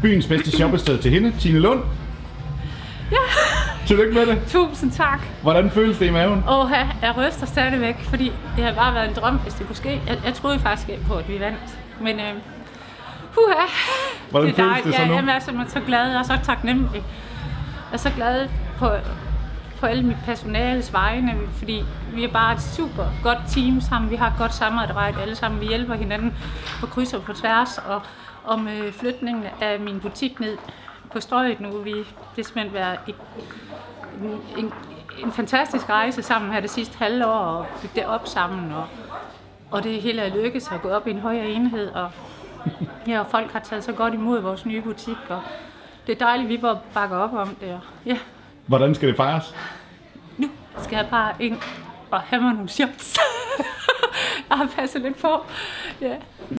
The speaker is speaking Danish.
byens bedste shoppested til hende, Tine Lund. Ja. Tillykke med det. Tusind tak. Hvordan føles det i maven? Jeg ryster stadigvæk, fordi det har bare været en drøm, hvis det kunne ske. Jeg troede faktisk ikke på, at vi vandt, men Hvordan føles det så nu? Jeg er simpelthen så glad, jeg er så taknemmelig. Jeg er så glad på alle mit personales vegne, fordi vi er bare et super godt team sammen. Vi har et godt samarbejde alle sammen. Vi hjælper hinanden på kryds og på tværs, og med flytningen af min butik ned på Strøget nu, det har simpelthen været en fantastisk rejse sammen her det sidste halve år, og bygge det op sammen, og det hele er lykkedes at gå op i en højere enhed, og folk har taget så godt imod vores nye butik, og det er dejligt, at vi bare bakker op om det. Ja. Hvordan skal det fejres? Nu skal jeg bare ind og have mig nogle shots. Jeg har passet lidt på. Ja.